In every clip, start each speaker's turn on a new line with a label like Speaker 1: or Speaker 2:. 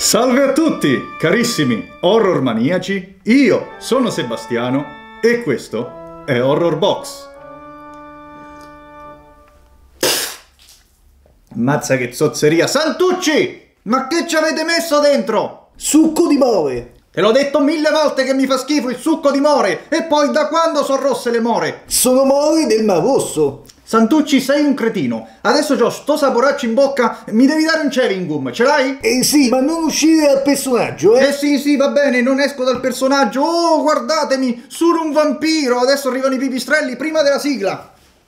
Speaker 1: Salve a tutti, carissimi horror maniaci, io sono Sebastiano e questo è Horror Box. Mazza che zozzeria! Santucci! Ma che ci avete messo dentro?
Speaker 2: Succo di more!
Speaker 1: Te l'ho detto 1000 volte che mi fa schifo il succo di more! E poi da quando sono rosse le more?
Speaker 2: Sono more del Mar Rosso!
Speaker 1: Santucci, sei un cretino! Adesso c'ho sto saporaccio in bocca, mi devi dare un chewing gum, ce l'hai?
Speaker 2: Sì, ma non uscire dal personaggio,
Speaker 1: Sì, va bene, non esco dal personaggio. Oh, guardatemi, sono un vampiro! Adesso arrivano i pipistrelli prima della sigla!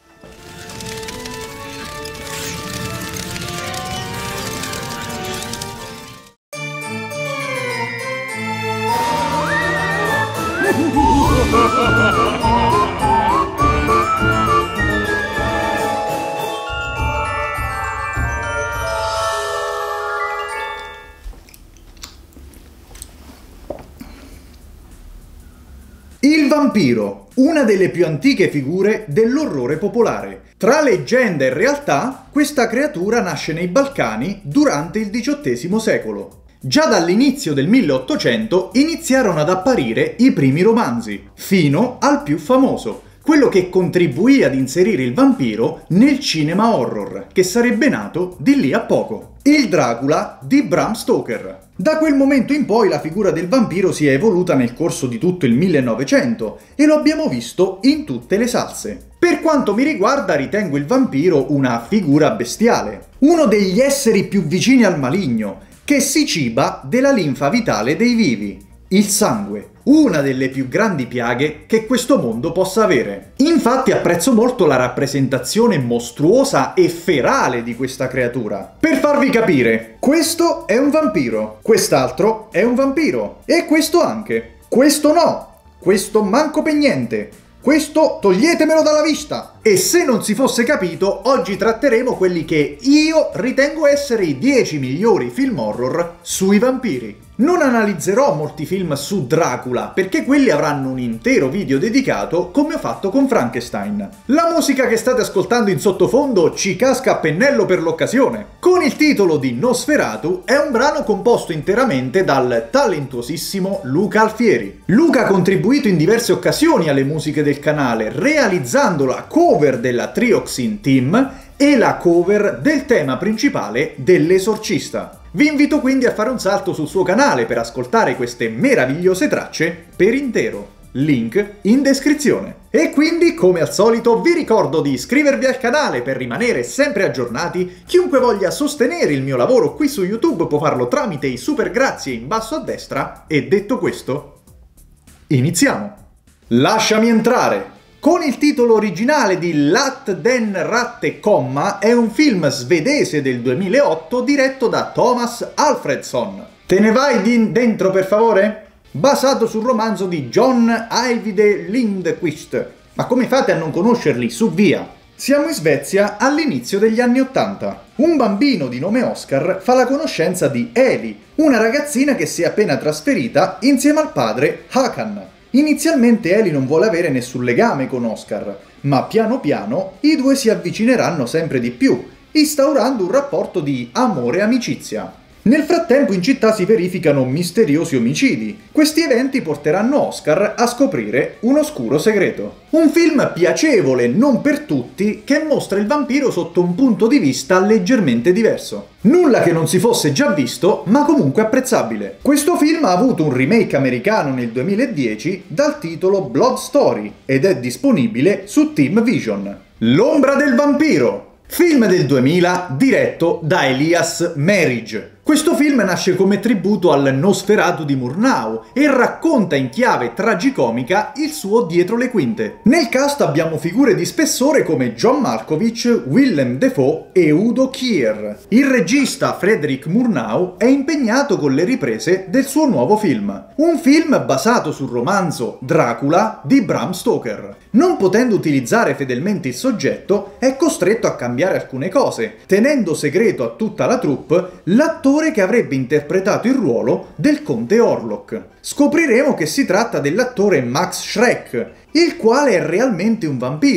Speaker 1: Il vampiro, una delle più antiche figure dell'orrore popolare. Tra leggenda e realtà, questa creatura nasce nei Balcani durante il XVIII secolo. Già dall'inizio del 1800 iniziarono ad apparire i primi romanzi, fino al più famoso, quello che contribuì ad inserire il vampiro nel cinema horror, che sarebbe nato di lì a poco. Il Dracula di Bram Stoker. Da quel momento in poi la figura del vampiro si è evoluta nel corso di tutto il 1900 e lo abbiamo visto in tutte le salse. Per quanto mi riguarda ritengo il vampiro una figura bestiale, uno degli esseri più vicini al maligno, che si ciba della linfa vitale dei vivi, il sangue, una delle più grandi piaghe che questo mondo possa avere. Infatti apprezzo molto la rappresentazione mostruosa e ferale di questa creatura. Per farvi capire, questo è un vampiro, quest'altro è un vampiro, e questo anche. Questo no, questo manco per niente. Questo toglietemelo dalla vista! E se non si fosse capito, oggi tratteremo quelli che io ritengo essere i 10 migliori film horror sui vampiri. Non analizzerò molti film su Dracula, perché quelli avranno un intero video dedicato come ho fatto con Frankenstein. La musica che state ascoltando in sottofondo ci casca a pennello per l'occasione. Con il titolo di Nosferatu è un brano composto interamente dal talentuosissimo Luca Alfieri. Luca ha contribuito in diverse occasioni alle musiche del canale, realizzando la cover della Trioxin Team e la cover del tema principale dell'Esorcista. Vi invito quindi a fare un salto sul suo canale per ascoltare queste meravigliose tracce per intero. Link in descrizione. E quindi, come al solito, vi ricordo di iscrivervi al canale per rimanere sempre aggiornati. Chiunque voglia sostenere il mio lavoro qui su YouTube può farlo tramite i super grazie in basso a destra. E detto questo, iniziamo! Lasciami entrare! Con il titolo originale di Lat den Ratte Komma è un film svedese del 2008 diretto da Thomas Alfredson. Te ne vai dentro per favore? Basato sul romanzo di John Ajvide Lindqvist. Ma come fate a non conoscerli? Su via! Siamo in Svezia all'inizio degli anni '80. Un bambino di nome Oscar fa la conoscenza di Eli, una ragazzina che si è appena trasferita insieme al padre Hakan. Inizialmente Eli non vuole avere nessun legame con Oscar, ma piano piano i due si avvicineranno sempre di più, instaurando un rapporto di amore e amicizia. Nel frattempo in città si verificano misteriosi omicidi. Questi eventi porteranno Oscar a scoprire un oscuro segreto. Un film piacevole, non per tutti, che mostra il vampiro sotto un punto di vista leggermente diverso. Nulla che non si fosse già visto, ma comunque apprezzabile. Questo film ha avuto un remake americano nel 2010 dal titolo Blood Story ed è disponibile su Team Vision. L'ombra del vampiro, film del 2000 diretto da Elias Merige. Questo film nasce come tributo al Nosferatu di Murnau e racconta in chiave tragicomica il suo dietro le quinte. Nel cast abbiamo figure di spessore come John Malkovich, Willem Dafoe e Udo Kier. Il regista Frederick Murnau è impegnato con le riprese del suo nuovo film. Un film basato sul romanzo Dracula di Bram Stoker. Non potendo utilizzare fedelmente il soggetto, è costretto a cambiare alcune cose, tenendo segreto a tutta la troupe l'attore che avrebbe interpretato il ruolo del conte Orlok. Scopriremo che si tratta dell'attore Max Schreck, il quale è realmente un vampiro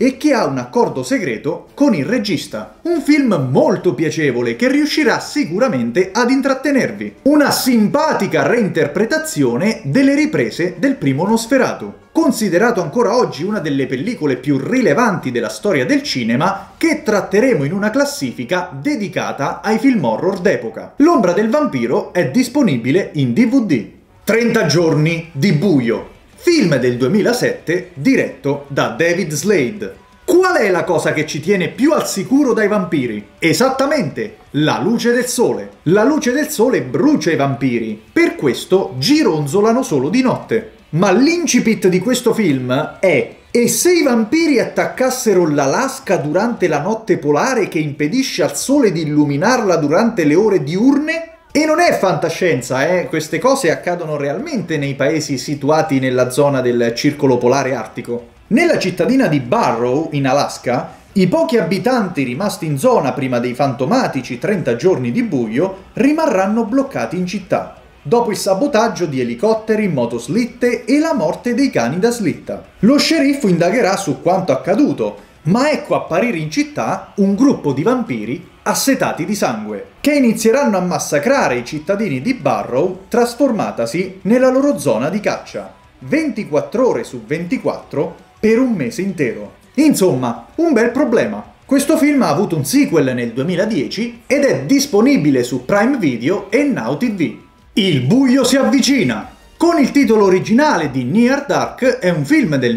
Speaker 1: e che ha un accordo segreto con il regista. Un film molto piacevole che riuscirà sicuramente ad intrattenervi. Una simpatica reinterpretazione delle riprese del primo Nosferatu, considerato ancora oggi una delle pellicole più rilevanti della storia del cinema, che tratteremo in una classifica dedicata ai film horror d'epoca. L'ombra del vampiro è disponibile in DVD. 30 giorni di buio, film del 2007 diretto da David Slade. Qual è la cosa che ci tiene più al sicuro dai vampiri? Esattamente, la luce del sole. La luce del sole brucia i vampiri, per questo gironzolano solo di notte. Ma l'incipit di questo film è: e se i vampiri attaccassero l'Alaska durante la notte polare che impedisce al sole di illuminarla durante le ore diurne? E non è fantascienza, queste cose accadono realmente nei paesi situati nella zona del circolo polare artico. Nella cittadina di Barrow, in Alaska, i pochi abitanti rimasti in zona prima dei fantomatici 30 giorni di buio rimarranno bloccati in città, dopo il sabotaggio di elicotteri, motoslitte e la morte dei cani da slitta. Lo sceriffo indagherà su quanto accaduto, ma ecco apparire in città un gruppo di vampiri assetati di sangue, che inizieranno a massacrare i cittadini di Barrow, trasformatasi nella loro zona di caccia, 24 ore su 24 per un mese intero. Insomma, un bel problema. Questo film ha avuto un sequel nel 2010 ed è disponibile su Prime Video e Now TV. Il buio si avvicina! Con il titolo originale di Near Dark, è un film del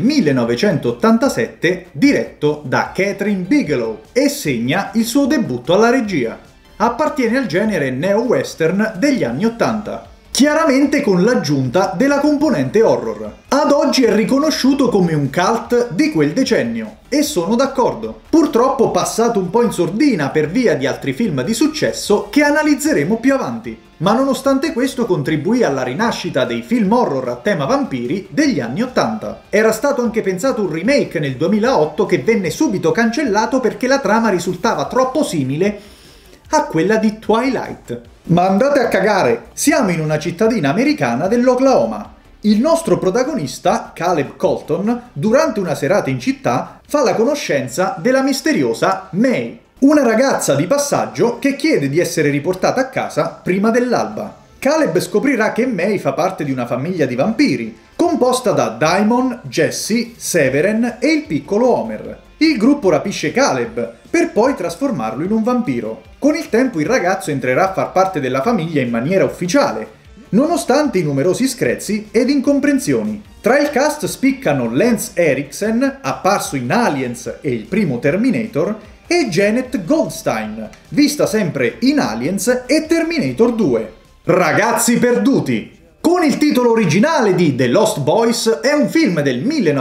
Speaker 1: 1987 diretto da Catherine Bigelow e segna il suo debutto alla regia. Appartiene al genere neo-western degli anni 80, chiaramente con l'aggiunta della componente horror. Ad oggi è riconosciuto come un cult di quel decennio, e sono d'accordo. Purtroppo passato un po' in sordina per via di altri film di successo che analizzeremo più avanti, ma nonostante questo contribuì alla rinascita dei film horror a tema vampiri degli anni 80. Era stato anche pensato un remake nel 2008 che venne subito cancellato perché la trama risultava troppo simile a quella di Twilight. Ma andate a cagare! Siamo in una cittadina americana dell'Oklahoma. Il nostro protagonista, Caleb Colton, durante una serata in città, fa la conoscenza della misteriosa May, una ragazza di passaggio che chiede di essere riportata a casa prima dell'alba. Caleb scoprirà che May fa parte di una famiglia di vampiri, composta da Daimon, Jesse, Severen e il piccolo Homer. Il gruppo rapisce Caleb, per poi trasformarlo in un vampiro. Con il tempo il ragazzo entrerà a far parte della famiglia in maniera ufficiale, nonostante i numerosi screzi ed incomprensioni. Tra il cast spiccano Lance Henriksen, apparso in Aliens e il primo Terminator, e Janet Goldstein, vista sempre in Aliens e Terminator 2. Ragazzi perduti! Con il titolo originale di The Lost Boys, è un film del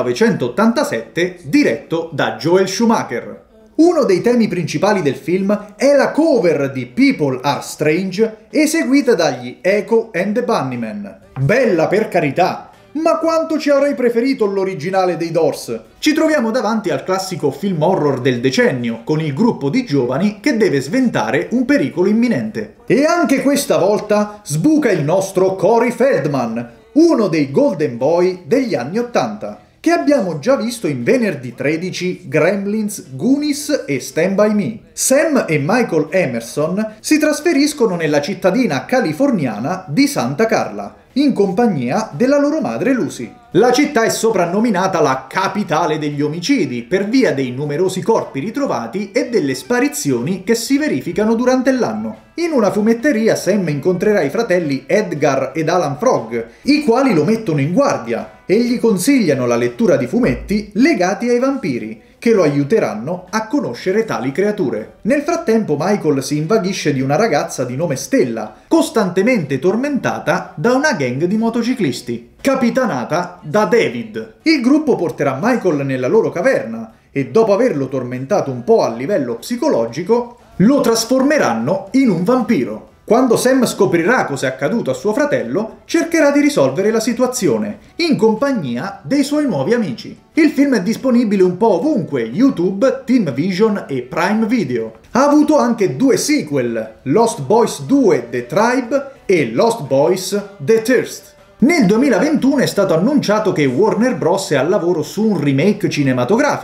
Speaker 1: 1987 diretto da Joel Schumacher. Uno dei temi principali del film è la cover di People Are Strange eseguita dagli Echo and the Bunnymen. Bella per carità, ma quanto ci avrei preferito l'originale dei Doors! Ci troviamo davanti al classico film horror del decennio, con il gruppo di giovani che deve sventare un pericolo imminente. E anche questa volta sbuca il nostro Corey Feldman, uno dei Golden Boy degli anni 80. Che abbiamo già visto in Venerdì 13, Gremlins, Goonies e Stand By Me. Sam e Michael Emerson si trasferiscono nella cittadina californiana di Santa Carla, in compagnia della loro madre Lucy. La città è soprannominata la capitale degli omicidi per via dei numerosi corpi ritrovati e delle sparizioni che si verificano durante l'anno. In una fumetteria Sam incontrerà i fratelli Edgar ed Alan Frog, i quali lo mettono in guardia e gli consigliano la lettura di fumetti legati ai vampiri, che lo aiuteranno a conoscere tali creature. Nel frattempo Michael si invaghisce di una ragazza di nome Stella, costantemente tormentata da una gang di motociclisti, capitanata da David. Il gruppo porterà Michael nella loro caverna e dopo averlo tormentato un po' a livello psicologico, lo trasformeranno in un vampiro. Quando Sam scoprirà cosa è accaduto a suo fratello, cercherà di risolvere la situazione, in compagnia dei suoi nuovi amici. Il film è disponibile un po' ovunque, YouTube, Team Vision e Prime Video. Ha avuto anche due sequel, Lost Boys 2 The Tribe e Lost Boys The Thirst. Nel 2021 è stato annunciato che Warner Bros. È al lavoro su un remake cinematografico,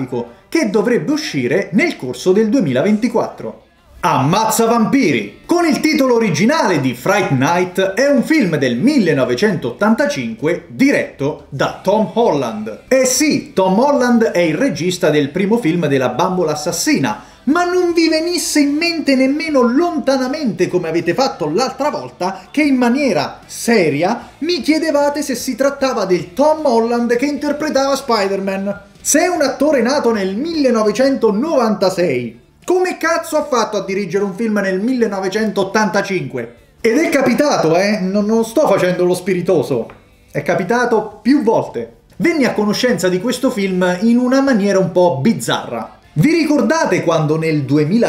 Speaker 1: che dovrebbe uscire nel corso del 2024. Ammazza vampiri! Con il titolo originale di Fright Night è un film del 1985 diretto da Tom Holland. Eh sì, Tom Holland è il regista del primo film della bambola assassina, ma non vi venisse in mente nemmeno lontanamente come avete fatto l'altra volta che in maniera seria mi chiedevate se si trattava del Tom Holland che interpretava Spider-Man. Se è un attore nato nel 1996, come cazzo ha fatto a dirigere un film nel 1985? Ed è capitato, non sto facendo lo spiritoso. È capitato più volte. Venni a conoscenza di questo film in una maniera un po' bizzarra. Vi ricordate quando nel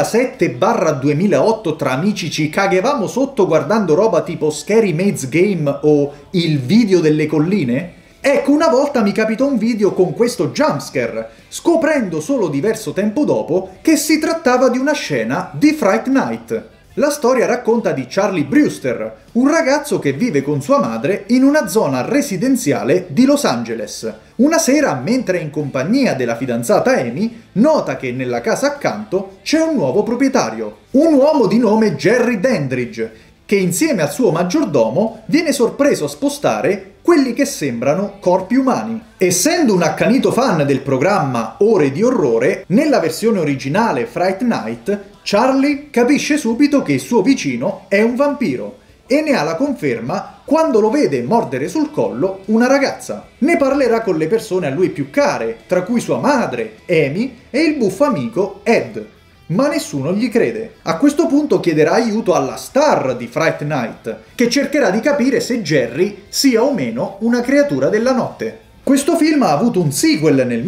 Speaker 1: 2007-2008 tra amici ci caghevamo sotto guardando roba tipo Scary Maze Game o Il video delle colline? Ecco, una volta mi capitò un video con questo jumpscare, scoprendo solo diverso tempo dopo che si trattava di una scena di Fright Night. La storia racconta di Charlie Brewster, un ragazzo che vive con sua madre in una zona residenziale di Los Angeles. Una sera, mentre è in compagnia della fidanzata Amy, nota che nella casa accanto c'è un nuovo proprietario, un uomo di nome Jerry Dandridge, che insieme al suo maggiordomo viene sorpreso a spostare quelli che sembrano corpi umani. Essendo un accanito fan del programma Ore di Orrore, nella versione originale Fright Night, Charlie capisce subito che il suo vicino è un vampiro e ne ha la conferma quando lo vede mordere sul collo una ragazza. Ne parlerà con le persone a lui più care, tra cui sua madre, Amy, e il buffo amico Ed. Ma nessuno gli crede. A questo punto chiederà aiuto alla star di Fright Night, che cercherà di capire se Jerry sia o meno una creatura della notte. Questo film ha avuto un sequel nel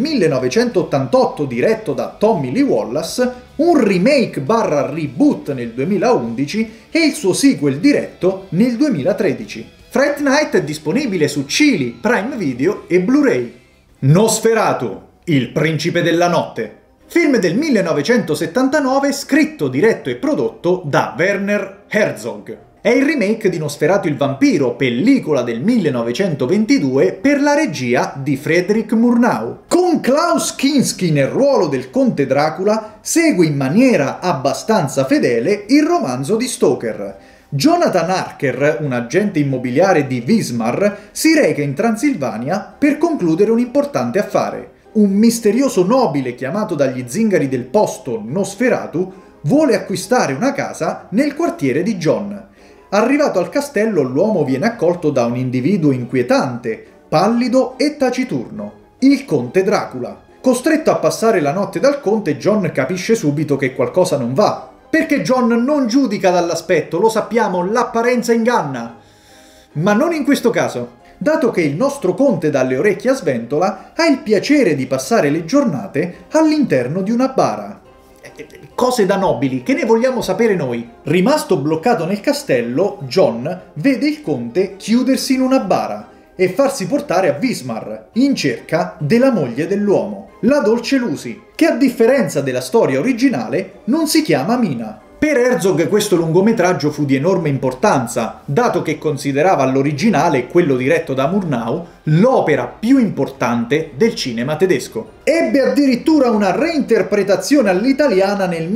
Speaker 1: 1988 diretto da Tommy Lee Wallace, un remake/reboot nel 2011 e il suo sequel diretto nel 2013. Fright Night è disponibile su Chili, Prime Video e Blu-ray. Nosferatu, il principe della notte. Film del 1979 scritto, diretto e prodotto da Werner Herzog. È il remake di Nosferatu il vampiro, pellicola del 1922 per la regia di Friedrich Murnau. Con Klaus Kinski nel ruolo del conte Dracula, segue in maniera abbastanza fedele il romanzo di Stoker. Jonathan Harker, un agente immobiliare di Wismar, si reca in Transilvania per concludere un importante affare. Un misterioso nobile chiamato dagli zingari del posto Nosferatu vuole acquistare una casa nel quartiere di John. Arrivato al castello, l'uomo viene accolto da un individuo inquietante, pallido e taciturno, il conte Dracula. Costretto a passare la notte dal conte, John capisce subito che qualcosa non va. Perché John non giudica dall'aspetto, lo sappiamo, l'apparenza inganna. Ma non in questo caso. Dato che il nostro conte dalle orecchie a sventola ha il piacere di passare le giornate all'interno di una bara. Cose da nobili, che ne vogliamo sapere noi? Rimasto bloccato nel castello, John vede il conte chiudersi in una bara e farsi portare a Wismar in cerca della moglie dell'uomo, la dolce Lucy, che a differenza della storia originale non si chiama Mina. Per Herzog questo lungometraggio fu di enorme importanza, dato che considerava all'originale, quello diretto da Murnau, l'opera più importante del cinema tedesco. Ebbe addirittura una reinterpretazione all'italiana nel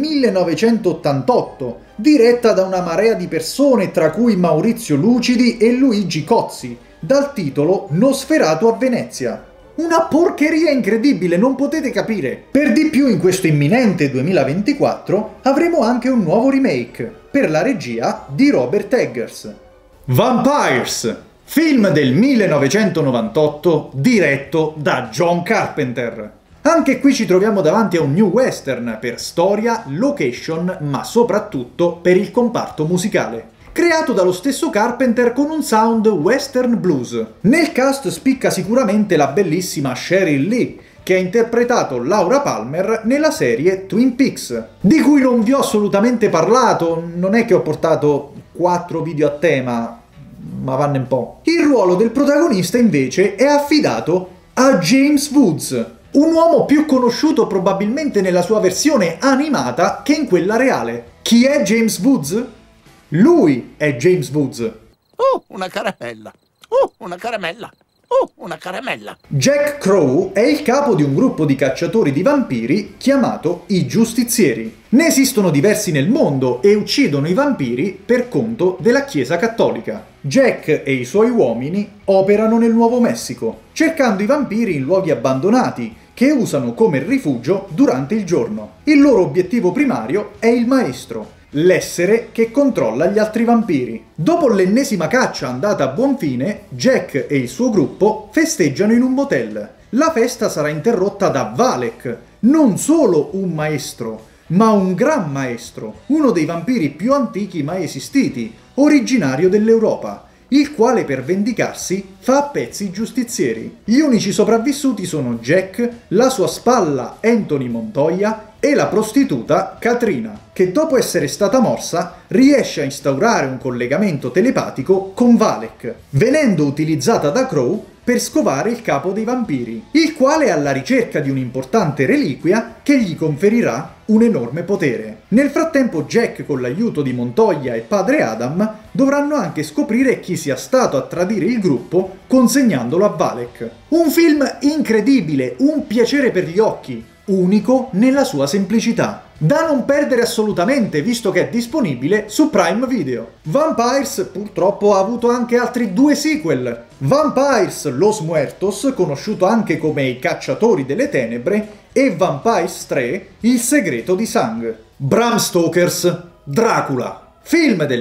Speaker 1: 1988, diretta da una marea di persone tra cui Maurizio Lucidi e Luigi Cozzi, dal titolo Nosferatu a Venezia. Una porcheria incredibile, non potete capire! Per di più, in questo imminente 2024 avremo anche un nuovo remake, per la regia di Robert Eggers. Vampires, film del 1998 diretto da John Carpenter. Anche qui ci troviamo davanti a un new western per storia, location, ma soprattutto per il comparto musicale. Creato dallo stesso Carpenter con un sound western blues. Nel cast spicca sicuramente la bellissima Sheryl Lee, che ha interpretato Laura Palmer nella serie Twin Peaks, di cui non vi ho assolutamente parlato, non è che ho portato 4 video a tema, ma vanne un po'. Il ruolo del protagonista invece è affidato a James Woods, un uomo più conosciuto probabilmente nella sua versione animata che in quella reale. Chi è James Woods? Lui è James Woods.
Speaker 3: Una caramella. Una caramella. Oh, una caramella.
Speaker 1: Jack Crow è il capo di un gruppo di cacciatori di vampiri chiamato i Giustizieri. Ne esistono diversi nel mondo e uccidono i vampiri per conto della Chiesa Cattolica. Jack e i suoi uomini operano nel Nuovo Messico, cercando i vampiri in luoghi abbandonati che usano come rifugio durante il giorno. Il loro obiettivo primario è il maestro, l'essere che controlla gli altri vampiri. Dopo l'ennesima caccia andata a buon fine, Jack e il suo gruppo festeggiano in un motel. La festa sarà interrotta da Valek, non solo un maestro, ma un gran maestro, uno dei vampiri più antichi mai esistiti, originario dell'Europa, il quale per vendicarsi fa a pezzi i giustizieri. Gli unici sopravvissuti sono Jack, la sua spalla Anthony Montoya e la prostituta Katrina, che dopo essere stata morsa riesce a instaurare un collegamento telepatico con Valek, venendo utilizzata da Crow per scovare il capo dei vampiri, il quale è alla ricerca di un'importante reliquia che gli conferirà un enorme potere. Nel frattempo Jack, con l'aiuto di Montoya e padre Adam, dovranno anche scoprire chi sia stato a tradire il gruppo consegnandolo a Valek. Un film incredibile, un piacere per gli occhi, unico nella sua semplicità. Da non perdere assolutamente, visto che è disponibile su Prime Video. Vampires purtroppo ha avuto anche altri 2 sequel. Vampires Los Muertos, conosciuto anche come I Cacciatori delle Tenebre, e Vampires 3, Il Segreto di Sang. Bram Stoker's Dracula, film del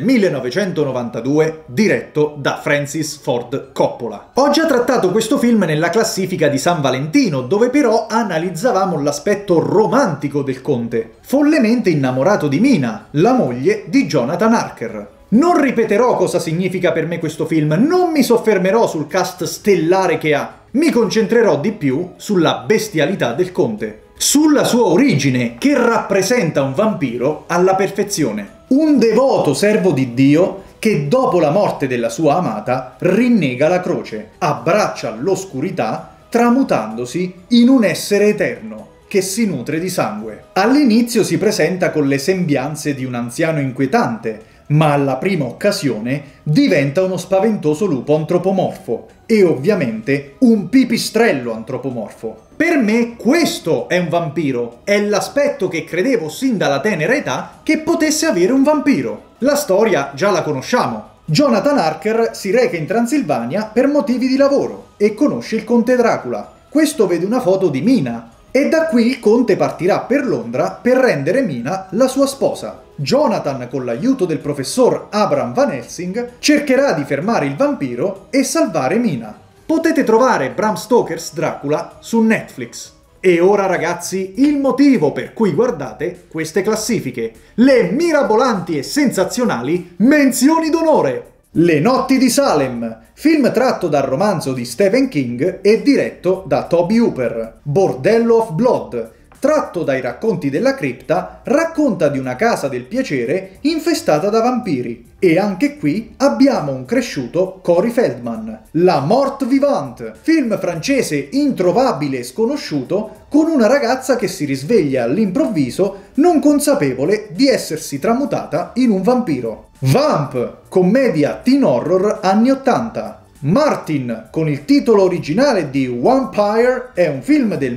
Speaker 1: 1992 diretto da Francis Ford Coppola. Ho già trattato questo film nella classifica di San Valentino, dove però analizzavamo l'aspetto romantico del conte, follemente innamorato di Mina, la moglie di Jonathan Harker. Non ripeterò cosa significa per me questo film, non mi soffermerò sul cast stellare che ha, mi concentrerò di più sulla bestialità del conte, sulla sua origine che rappresenta un vampiro alla perfezione. Un devoto servo di Dio che dopo la morte della sua amata rinnega la croce, abbraccia l'oscurità tramutandosi in un essere eterno che si nutre di sangue. All'inizio si presenta con le sembianze di un anziano inquietante, ma alla prima occasione diventa uno spaventoso lupo antropomorfo e ovviamente un pipistrello antropomorfo. Per me questo è un vampiro, è l'aspetto che credevo sin dalla tenera età che potesse avere un vampiro. La storia già la conosciamo. Jonathan Harker si reca in Transilvania per motivi di lavoro e conosce il conte Dracula. Questo vede una foto di Mina e da qui il conte partirà per Londra per rendere Mina la sua sposa. Jonathan, con l'aiuto del professor Abraham Van Helsing, cercherà di fermare il vampiro e salvare Mina. Potete trovare Bram Stoker's Dracula su Netflix. E ora ragazzi, il motivo per cui guardate queste classifiche. Le mirabolanti e sensazionali menzioni d'onore. Le notti di Salem, film tratto dal romanzo di Stephen King e diretto da Tobe Hooper. Bordello of Blood, tratto dai racconti della cripta, racconta di una casa del piacere infestata da vampiri. E anche qui abbiamo un cresciuto Corey Feldman. La Mort Vivante, film francese introvabile e sconosciuto con una ragazza che si risveglia all'improvviso non consapevole di essersi tramutata in un vampiro. Vamp, commedia teen horror anni 80. Martin, con il titolo originale di Vampire, è un film del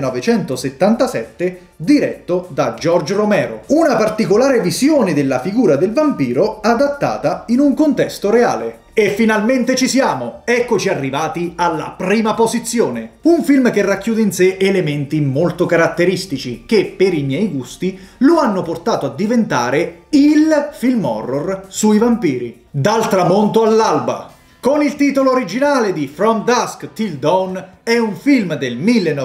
Speaker 1: 1977 diretto da George Romero. Una particolare visione della figura del vampiro adattata in un contesto reale. E finalmente ci siamo! Eccoci arrivati alla prima posizione. Un film che racchiude in sé elementi molto caratteristici che, per i miei gusti, lo hanno portato a diventare il film horror sui vampiri. Dal tramonto all'alba. Con il titolo originale di From Dusk Till Dawn, è un film del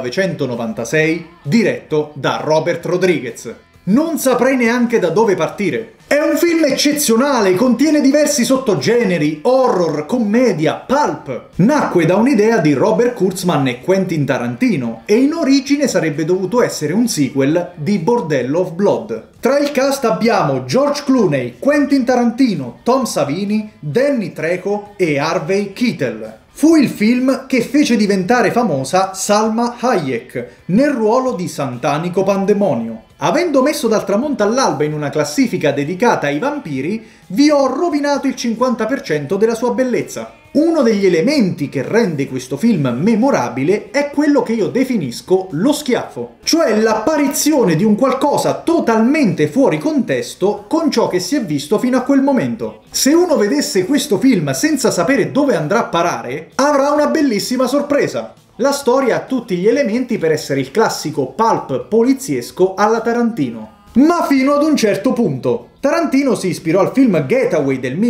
Speaker 1: 1996 diretto da Robert Rodriguez. Non saprei neanche da dove partire. È un film eccezionale, contiene diversi sottogeneri, horror, commedia, pulp. Nacque da un'idea di Robert Kurtzman e Quentin Tarantino e in origine sarebbe dovuto essere un sequel di Bordello of Blood. Tra il cast abbiamo George Clooney, Quentin Tarantino, Tom Savini, Danny Trejo e Harvey Keitel. Fu il film che fece diventare famosa Salma Hayek nel ruolo di Santanico Pandemonio. Avendo messo Dal tramonto all'alba in una classifica dedicata ai vampiri, vi ho rovinato il 50% della sua bellezza. Uno degli elementi che rende questo film memorabile è quello che io definisco lo schiaffo, cioè l'apparizione di un qualcosa totalmente fuori contesto con ciò che si è visto fino a quel momento. Se uno vedesse questo film senza sapere dove andrà a parare, avrà una bellissima sorpresa. La storia ha tutti gli elementi per essere il classico pulp poliziesco alla Tarantino. Ma fino ad un certo punto. Tarantino si ispirò al film Getaway del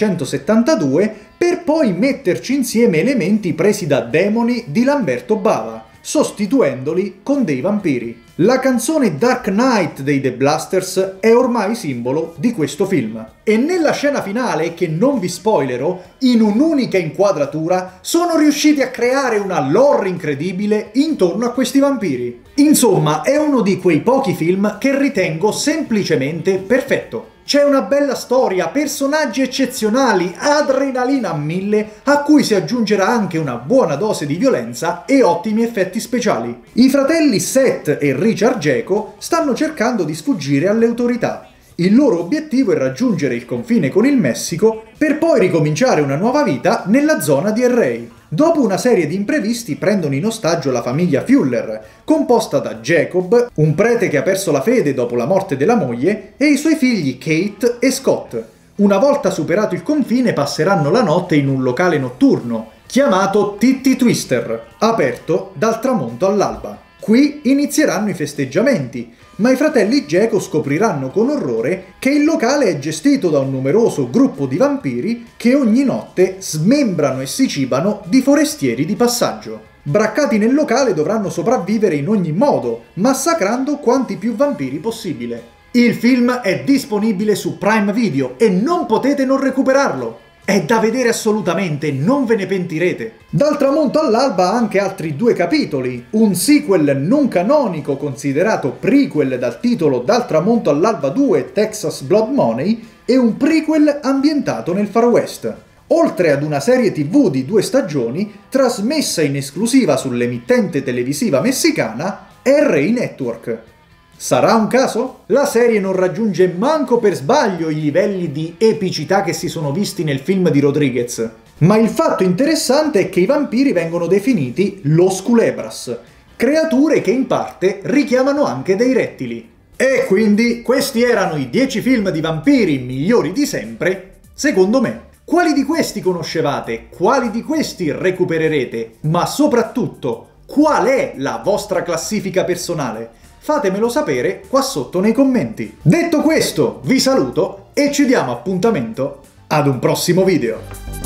Speaker 1: 1972 per poi metterci insieme elementi presi da Demoni di Lamberto Bava, sostituendoli con dei vampiri. La canzone Dark Knight dei The Blasters è ormai simbolo di questo film. E nella scena finale, che non vi spoilerò, in un'unica inquadratura sono riusciti a creare una lore incredibile intorno a questi vampiri. Insomma, è uno di quei pochi film che ritengo semplicemente perfetto. C'è una bella storia, personaggi eccezionali, adrenalina a 1000, a cui si aggiungerà anche una buona dose di violenza e ottimi effetti speciali. I fratelli Seth e Richard Grieco stanno cercando di sfuggire alle autorità. Il loro obiettivo è raggiungere il confine con il Messico per poi ricominciare una nuova vita nella zona di El Rey. Dopo una serie di imprevisti prendono in ostaggio la famiglia Fuller, composta da Jacob, un prete che ha perso la fede dopo la morte della moglie, e i suoi figli Kate e Scott. Una volta superato il confine passeranno la notte in un locale notturno, chiamato Titty Twister, aperto dal tramonto all'alba. Qui inizieranno i festeggiamenti, ma i fratelli Grieco scopriranno con orrore che il locale è gestito da un numeroso gruppo di vampiri che ogni notte smembrano e si cibano di forestieri di passaggio. Braccati nel locale dovranno sopravvivere in ogni modo, massacrando quanti più vampiri possibile. Il film è disponibile su Prime Video e non potete non recuperarlo! È da vedere assolutamente, non ve ne pentirete. Dal tramonto all'alba ha anche altri 2 capitoli, un sequel non canonico considerato prequel dal titolo Dal tramonto all'alba 2 Texas Blood Money e un prequel ambientato nel Far West. Oltre ad una serie TV di 2 stagioni trasmessa in esclusiva sull'emittente televisiva messicana El Rey Network. Sarà un caso? La serie non raggiunge manco per sbaglio i livelli di epicità che si sono visti nel film di Rodriguez. Ma il fatto interessante è che i vampiri vengono definiti Los Culebras, creature che in parte richiamano anche dei rettili. E quindi questi erano i 10 film di vampiri migliori di sempre, secondo me. Quali di questi conoscevate? Quali di questi recupererete? Ma soprattutto, qual è la vostra classifica personale? Fatemelo sapere qua sotto nei commenti. Detto questo, vi saluto e ci diamo appuntamento ad un prossimo video.